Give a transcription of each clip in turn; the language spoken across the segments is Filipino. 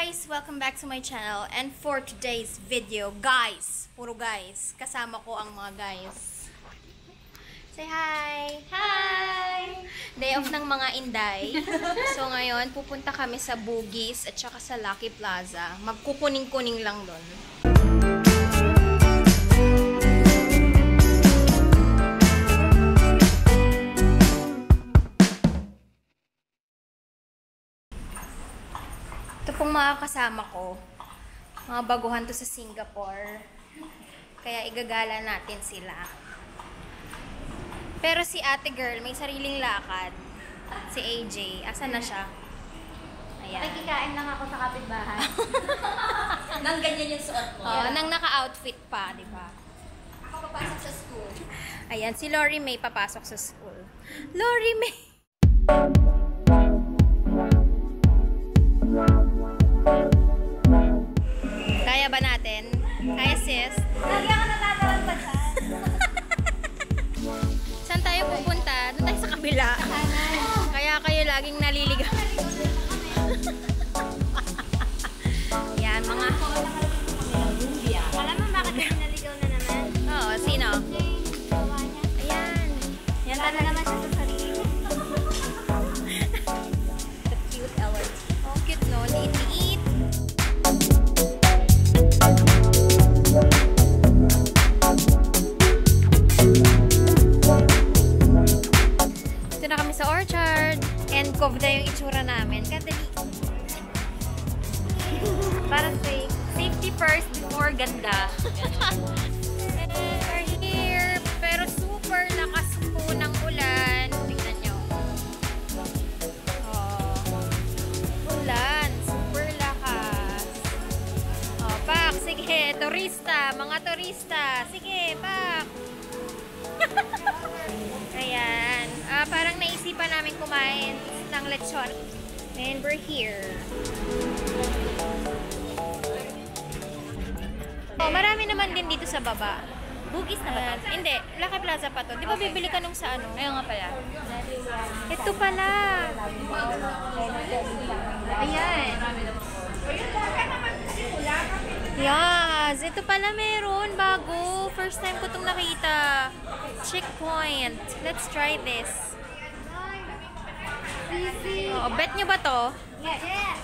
guys! Welcome back to my channel. And for today's video, guys, puro guys, kasama ko ang mga guys. Say hi! Hi! Day off ng mga Inday. So ngayon, pupunta kami sa Bugis at saka sa Lucky Plaza. Magkukuning-kuning lang doon. Ito pong mga kasama ko, mga baguhan to sa Singapore. Kaya igagala natin sila. Pero si ate girl, may sariling lakad. Si AJ, asan na siya? Ayan. Nakikikain lang ako sa kapitbahay. Nang ganyan yung suot mo. Nang naka-outfit pa, di ba? Ako papasok sa school. Ayan, si Lori May papasok sa school. Lori May! Kaya ba natin? Kaya sis? Lagi ako natatalan pa dyan. Saan tayo pupunta? Doon tayo sa kabila. Kaya kayo laging naliligaw. Yan, mga... Alam mo bakit naligaw na naman? Oo, sino? Gawa niya. Ayan. Yan Wala talaga. naman siya sa sarili. The cute Ellen. Oh, cute no? Liit-liit. Ito na kami sa Orchard. And cove na yung itsura namin. Kadali. Para safe. Safety first before ganda. And we're here. Pero super lakas po ng ulan. Tingnan nyo. Oh. Ulan. Super lakas. Oh, Pak. Sige. Turista. Mga turista. Sige, Pak. Ayan. Parang naisipan namin kumain ng lechon. And we're here. Oh, marami naman din dito sa baba. Bugis na ba ito? Hindi, Lucky Plaza pa to. Di ba bibili ka nung sa ano? Ayun nga pala. Ito pala. Ayan. Yes, ito pala meron. Bago. First time ko itong nakita. Checkpoint. Let's try this. Easy. Oh, bet nyo ba to? Yeah.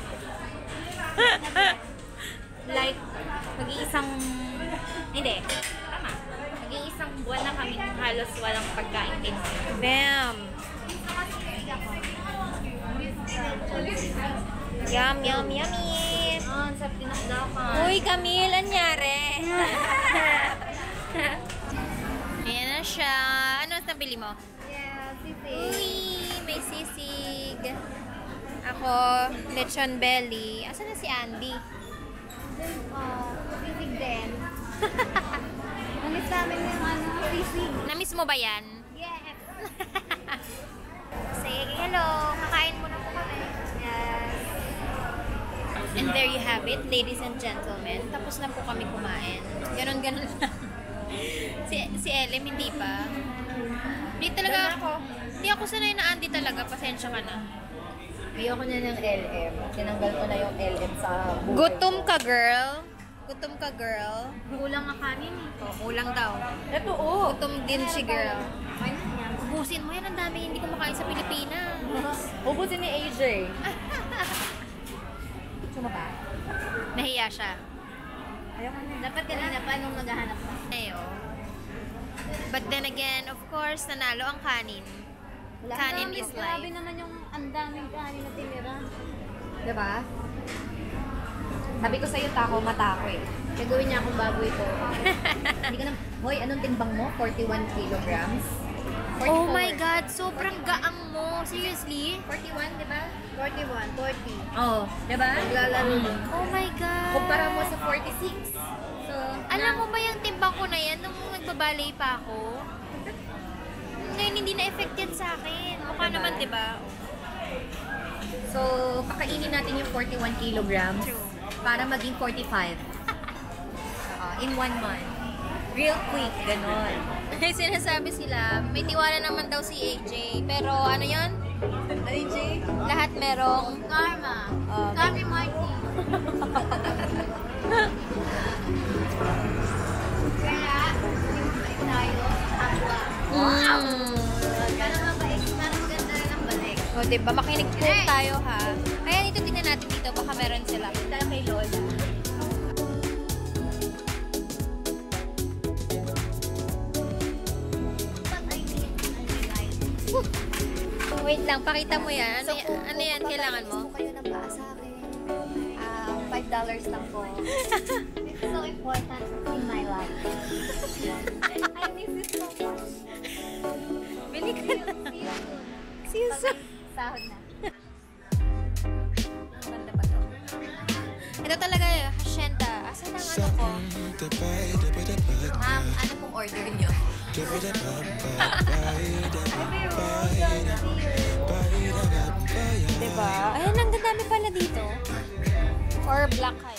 Like, mag-iisang... Hindi. Tama. Mag-iisang buwan na kami halos walang pagkain din. Bam! Yum, yum, yummy! Oh, ang sarap dinakdakan. Uy, Camille, anyari? Ayan na siya. Ano ang nabili mo? Yeah, sisi. Uy, may sisig. Ako, lechon belly. Asan na si Andy? Oh, sisig din. Namiss namin yung ano, sisig. Namiss mo ba yan? Yes. Sige, hello. Kakain muna po kami. Yes. And there you have it, ladies and gentlemen. Tapos na po kami kumain. Ganon-ganon lang. si Elem, hindi pa. Hindi talaga ako. Hindi ako sanay na Andy talaga. Pasensya ka na. Ayoko na ng LM. Tinanggal ko na yung LM sa buhay. Gutom ka, girl. Gutom ka, girl. Kulang ang kanin eh. Oh, kulang daw. Ito, oh! Gutom din si girl. Ubusin mo yan. Ang dami hindi kumakain sa Pilipinas. Ubusin ni AJ. Suma ba? Nahiya siya. Ayoko na. Dapat kanina pa nung naghahanap na. Ayo. But then again, of course, nanalo ang kanin. Kanin is Grabe life. naman yung ang daming kanin na tinira. Diba? Sabi ko sa'yo, tako, matako eh. Gagawin niya akong bago ito. Hindi ka na, hoy, anong timbang mo? 41 kilograms? 44. Oh my God, sobrang gaang mo. Seriously? 41, di ba? 41, 40. Oh, diba? Naglalaro mo. Oh my God. Kumpara mo sa 46. So, Alam mo ba yung timbang ko na yan nung nagbabalay pa ako? Ngayon hindi na-effect yan sa akin. Mukha Diba? naman, diba? So, kakainin natin yung 41 kilograms True. para maging 45. In 1 month. Real quick, ganon. May sinasabi sila, may tiwala naman daw si AJ. Pero ano yun? AJ? Lahat merong... Karma. Oh, Karma Martin. diba? Makinig po tayo, ha? Ayan, ito tingnan natin dito. Baka meron sila. Dala kay Lola. Wait lang, pakita mo yan. Ano yan? Kailangan mo? Kung kayo ng paa sa akin, $5 lang po. It's so important in my life. I miss it so much. Bili ka na. See you soon. Sahod na. Maganda ba to? Ito talaga, hacienda. Asan ang ano ko? Ano pong order nyo? Diba? Ayan, ang dami pala dito. Or black kaya.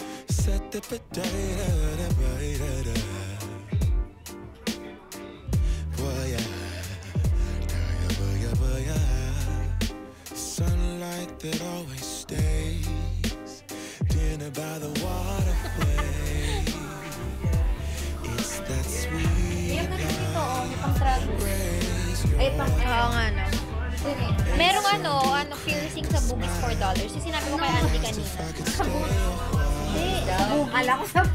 Sunlight that always stays. Dinner by the waterway. It's that sweet Ayun na rin dito, pang travel. Ay, pang Oo nga, no? Merong piercing sa boobies $4. Yung sinabi ko kay Auntie kanina. Alam ko sa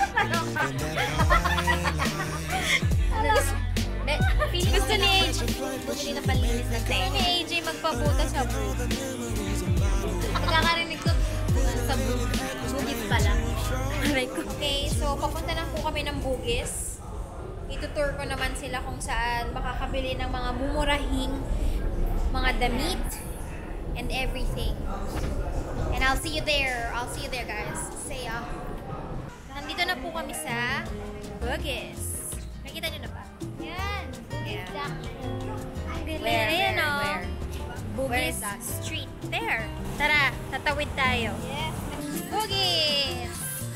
Gusto ni AJ. Bumili na panlinis ng tayo. Gusto ni AJ magpabuta sa boob. Nagkakarinig ko sa bugis pala. Okay, so papunta na po kami ng Bugis. Itutour ko naman sila kung saan makakabili ng mga mumurahing mga damit and everything. And I'll see you there. I'll see you there, guys. See ya. Nandito na po kami sa Bugis. Nakita nyo na ba? Yan. Yeah. Where? Ayan o. Where? Bugis Street. There. Tara, tatawid tayo. Yes. Bugis!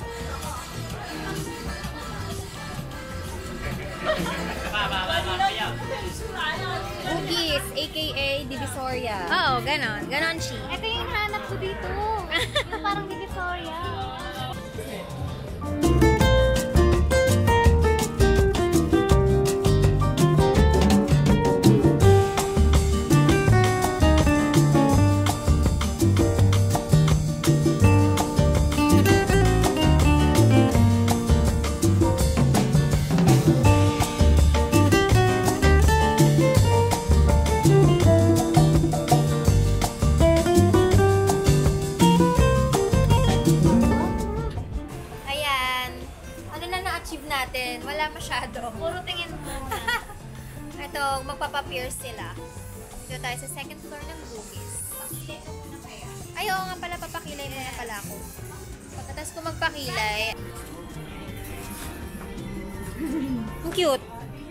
Bugis, aka Divisoria. Oo, ganon. Ganon siya. Ito yung hanap ko dito. Yung parang Divisoria. Ayan. Ano na na-achieve natin? Wala masyado. Puro tingin mo. Ito, magpapapierce sila. Dito tayo sa second floor ng Bugis. Ay, oo nga pala, papakilay muna pala ako. Pagkatapos ko magpakilay, ang cute.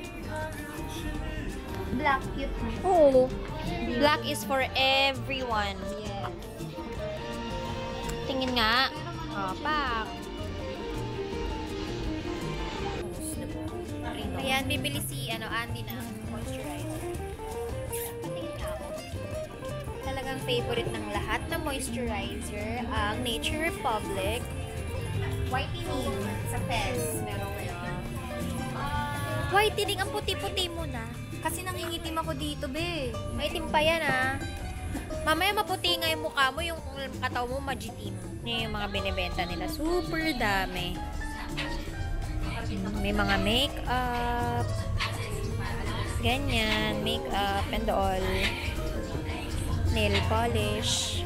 Black cute. Oo. Black is for everyone. Yes. Tingin nga. Oh, pak. Ayan, bibili si Andy na moisturizer. Patingin nga ako. Talagang favorite ng lahat na moisturizer ang Nature Republic Whitening sa Fez. Meron ngayon. Whitening, ang puti-puti mo na. Kasi nangingitim ako dito, be. Maitim pa yan, ah. Mamaya maputi nga yung mukha mo, yung kataw mo majitim. Yan yung mga binibenta nila. Super dami. May mga make-up. Ganyan. Make-up and all. Nail polish.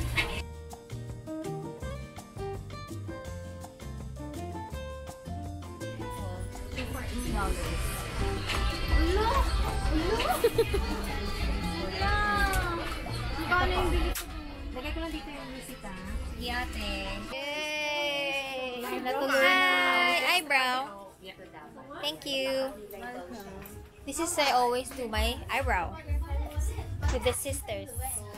Paano yung bili ko? Lagay ko lang dito yung receipt, ha? Sige, ate. Yay! Natuloy na. Hi! Eyebrow. Thank you. This is I always do my eyebrow. With the sisters.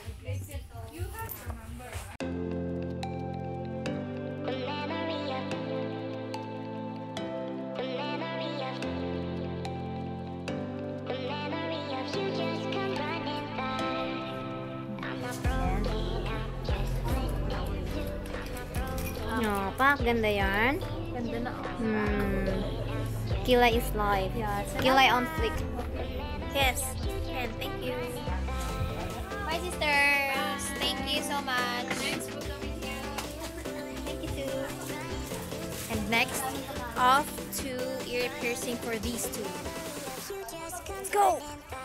No, pak, ganda yan. Ganda na. Kilay is life. Yeah, Kilay on flick. Yes. And thank you. Bye, sisters. Thank you so much. Thank you too. And next, off to ear piercing for these two. Let's go!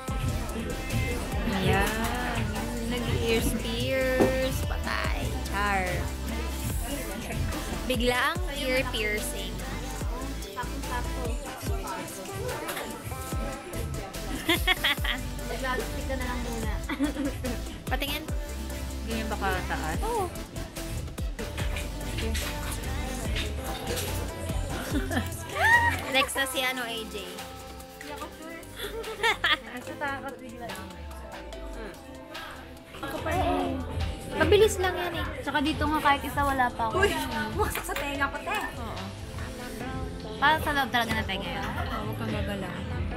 Ayan. Nag-ears pierce. Patay. Char. Bigla ang ear piercing. Nag-stick ka na lang muna. Patingin. Ganyan baka taas. Oh. Next na si ano, AJ. Natatakot bigla. Mabilis lang yan eh. Tsaka dito nga kahit isa wala pa ako. Wasak sa tenga ko, te. Oo. Para sa loob talaga na tayo ngayon. Huwag kang gagalaw.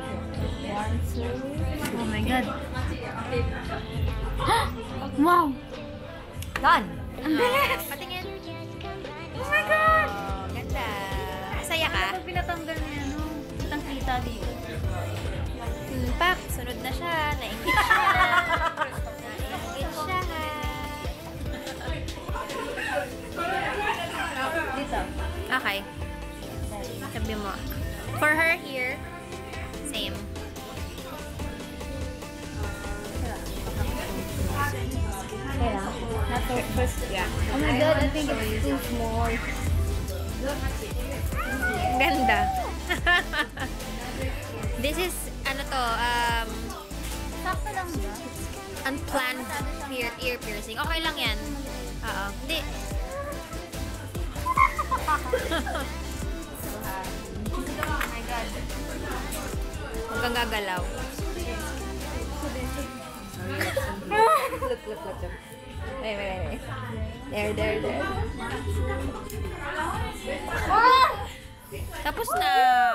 Oh my God. Wow! Done. Ang bilis! Patingin. Oh my God! Ganda. Masaya ka? Pag pinatanggal niya, no? Kitang kita dito. Pak, sunod na siya. Nainggit siya. Nainggit siya. Dito. Okay. Sabi mo. For her here, same. Kaya, not the first. Yeah. Oh my God, I think it's too small. Ganda. This is, ano to, Sakto lang ba? unplanned ear piercing. Okay lang yan. Oo. Hindi. Oh my God. Huwag kang gagalaw. Look. Wait. There. Tapos na.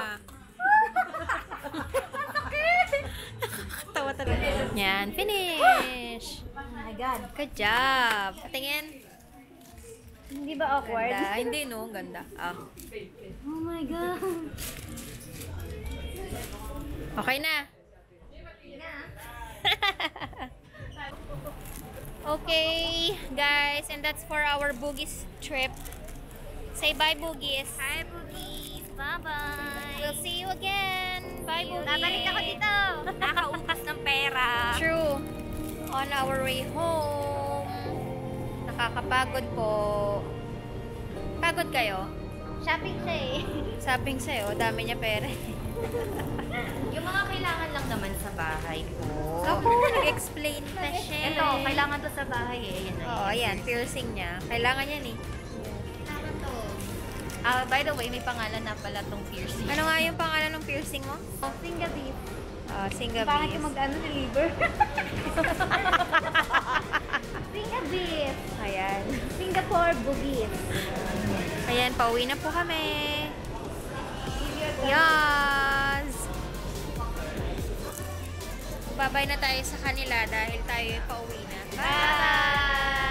Tawa talaga. Yan. Finish. Oh my God. Good job. Patingin. Hindi ba awkward? Ganda. Hindi no. Ganda. Ah. Oh my God. Okay na. Okay, guys, and that's for our Boogies trip. Say bye, Boogies. Hi, Boogies. Bye-bye. We'll see you again. Bye, Boogies. Babalik ako dito. Nakaupas ng pera. True. On our way home. Nakakapagod po. Pagod kayo? Shopping siya eh. Shopping sa'yo, dami niya pera. Yung mga kailangan lang naman sa bahay ko. Ako, nag-explain na siya. Ito, kailangan to sa bahay eh. Yan Oo, ayan, piercing niya. Kailangan yan eh. By the way, may pangalan na pala tong piercing. Ano nga yung pangalan ng piercing mo? Singa beef. Singa Bakit bees. yung mag-ano ni liver? Singa beef. Ayan. Singapore boogies. Ayan, pauwi na po kami. Yes! Babay na tayo sa kanila dahil tayo pauwi na. Bye!